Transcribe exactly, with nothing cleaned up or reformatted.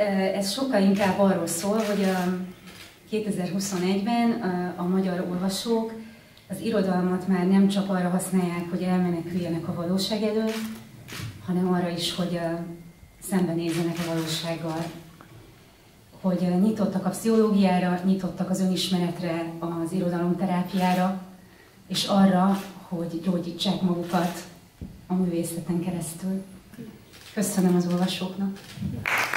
ez sokkal inkább arról szól, hogy kétezer-huszonegyben a magyar olvasók az irodalmat már nem csak arra használják, hogy elmeneküljenek a valóság elől, hanem arra is, hogy szembenézzenek a valósággal. Hogy nyitottak a pszichológiára, nyitottak az önismeretre, az irodalomterápiára, és arra, hogy gyógyítsák magukat a művészeten keresztül. Köszönöm az olvasóknak!